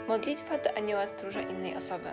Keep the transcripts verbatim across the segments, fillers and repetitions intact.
Modlitwa do anioła stróża innej osoby.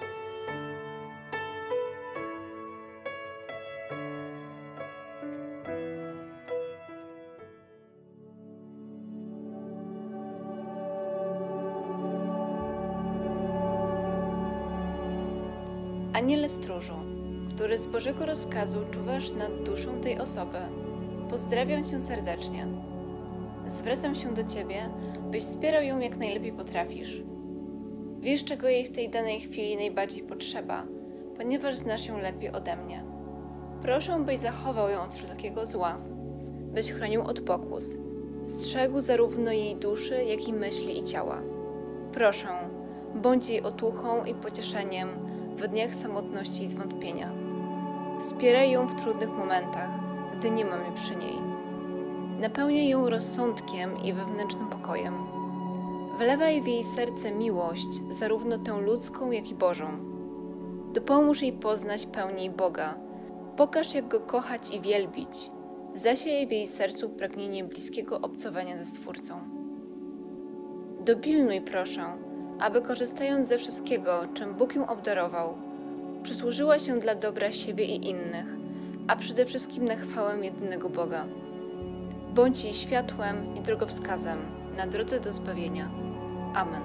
Aniele stróżu, który z Bożego rozkazu czuwasz nad duszą tej osoby, pozdrawiam Cię serdecznie. Zwracam się do Ciebie, byś wspierał ją jak najlepiej potrafisz. Wiesz, czego jej w tej danej chwili najbardziej potrzeba, ponieważ znasz ją lepiej ode mnie. Proszę, byś zachował ją od wszelkiego zła, byś chronił od pokus, strzegł zarówno jej duszy, jak i myśli i ciała. Proszę, bądź jej otuchą i pocieszeniem w dniach samotności i zwątpienia. Wspieraj ją w trudnych momentach, gdy nie mamy przy niej. Napełniaj ją rozsądkiem i wewnętrznym pokojem. Wlewaj w jej serce miłość, zarówno tę ludzką, jak i Bożą. Dopomóż jej poznać pełniej Boga. Pokaż, jak Go kochać i wielbić. Zasiej w jej sercu pragnienie bliskiego obcowania ze Stwórcą. Dopilnuj, proszę, aby korzystając ze wszystkiego, czym Bóg ją obdarował, przysłużyła się dla dobra siebie i innych, a przede wszystkim na chwałę jedynego Boga. Bądź jej światłem i drogowskazem na drodze do zbawienia. Amen.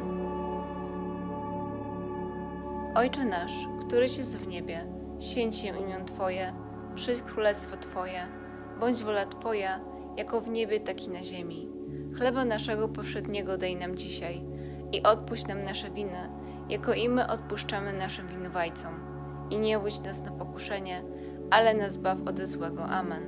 Ojcze nasz, któryś jest w niebie, święć się imię Twoje, przyjdź królestwo Twoje, bądź wola Twoja, jako w niebie, tak i na ziemi. Chleba naszego powszedniego daj nam dzisiaj i odpuść nam nasze winy, jako i my odpuszczamy naszym winowajcom. I nie wódź nas na pokuszenie, ale nas zbaw ode złego. Amen.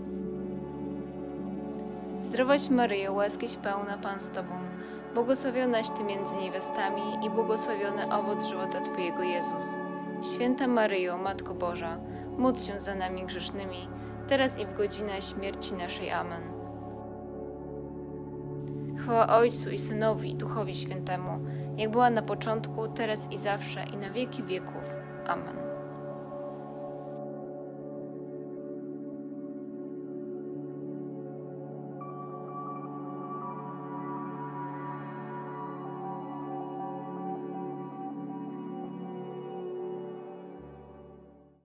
Zdrowaś Maryjo, łaskiś pełna, Pan z Tobą, błogosławionaś Ty między niewiastami i błogosławiony owoc żywota Twojego, Jezus. Święta Maryjo, Matko Boża, módl się za nami grzesznymi, teraz i w godzinę śmierci naszej. Amen. Chwała Ojcu i Synowi i Duchowi Świętemu, jak była na początku, teraz i zawsze, i na wieki wieków. Amen.